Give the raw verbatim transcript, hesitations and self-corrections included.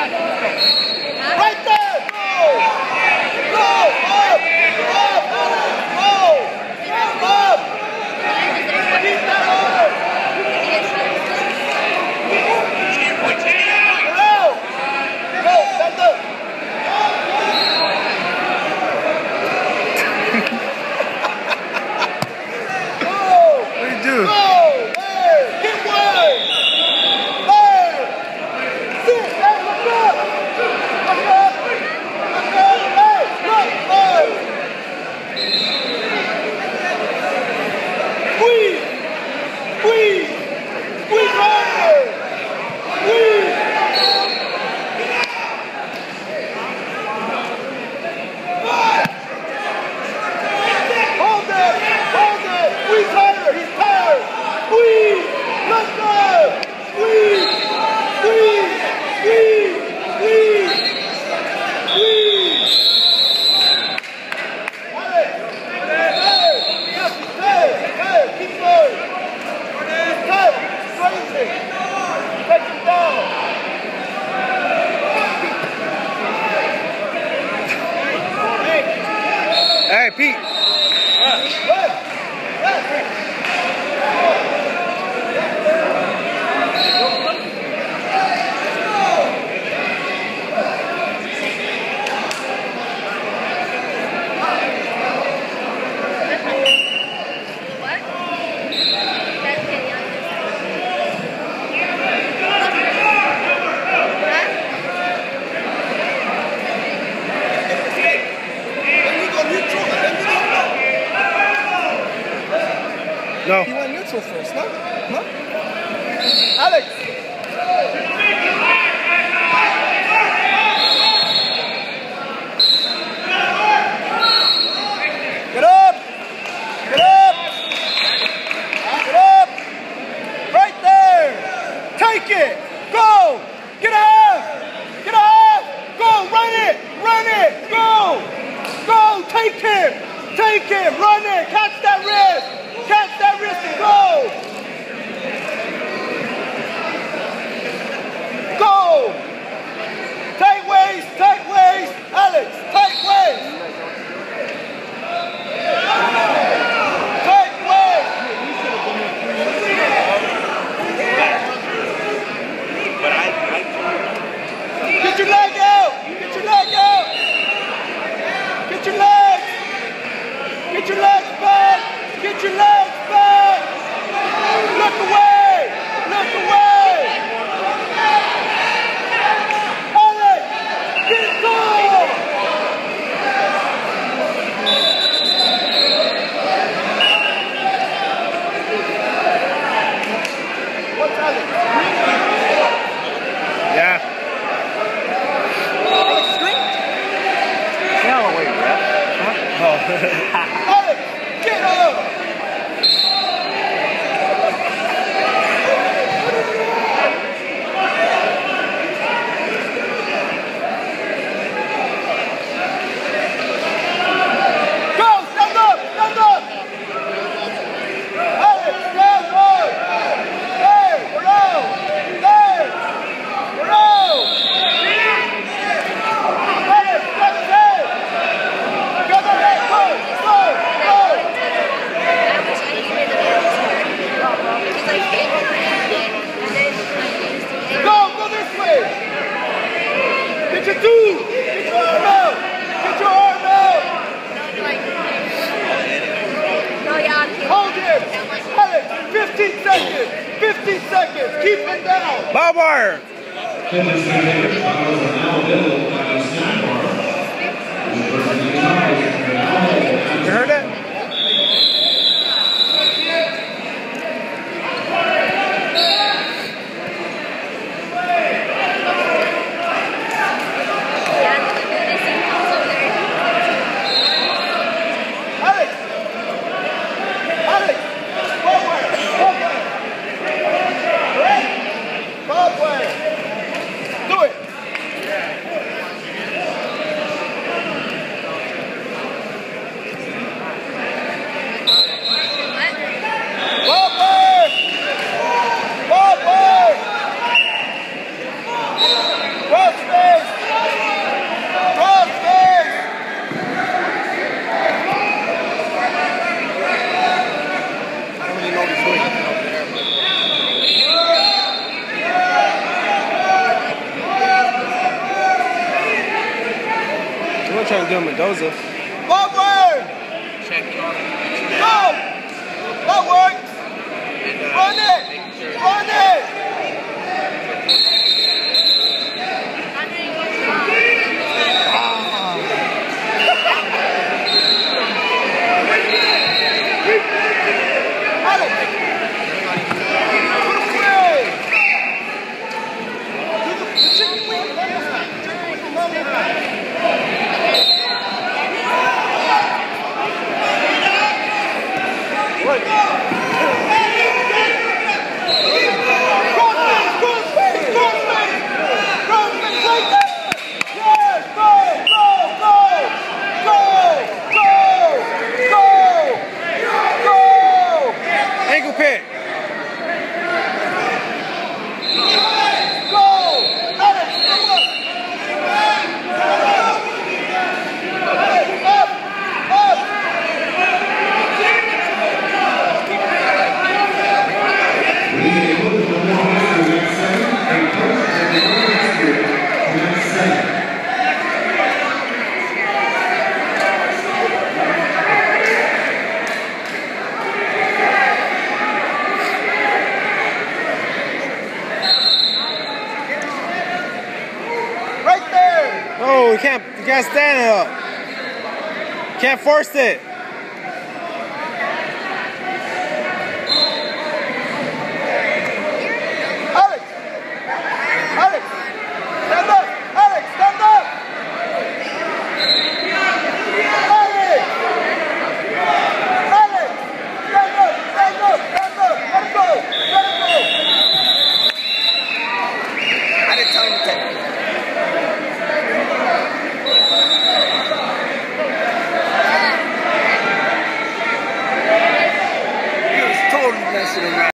Right there! Go! Go! Up! Up! Go! Up! Keep that on! Go! Go! Stand up! Go! What do you do? Go! There! Get one! There! Sit! Hey, look up! Look up! Look up! Hey! Look! Up! Squeeze! Squeeze! Squeeze harder! Squeeze! Hold it! Hold it! Squeeze harder! He's tired! Squeeze! Let go! Squeeze! Squeeze! Squeeze! Squeeze! Squeeze! Alex! Tired! Yes, he's tired! He's tired! Keep going! He's tired! Crazy! Take him down! Hey, Pete. Left! Left! No. He went neutral first, no? No? Alex! Get up! Get up! Get up! Right there! Take it! Go! Get up! Get up! Go! Run it! Run it! Go! Go! Take him! Take him! Run it! Catch that wrist! Catch that wrist and go! Go! Tight waist! Tight waist! Alex! Tight waist! Tight waist! Get your leg out! Get your leg out! Get your legs! Get your legs back! Get your legs back! Look away! Look away! Alex! Get it going! What's Alex? Yeah. Alex scream? No, wait, ref. Huh? Oh. Alex! Get up! Go! Stand up! Stand up! Alex, stand up! There! We're out! There! We're out! Alex, stand up! Go, go, go! Go! Go! Go! Go this way! Get your two! Get your arm out! Get your arm out! Hold him! Alex, fifteen seconds! fifteen seconds! Keep him down! Bob wire. You heard that? Alex! Alex! Bob wire! Bob wire! Bob wire! Do it! still trying to do a Mendoza. Forward! Checking on it. Go! That worked! And, uh, Run it! sure. Run it! Ankle pick. Right there! Oh, you can't, you can't stand it up. Can't force it.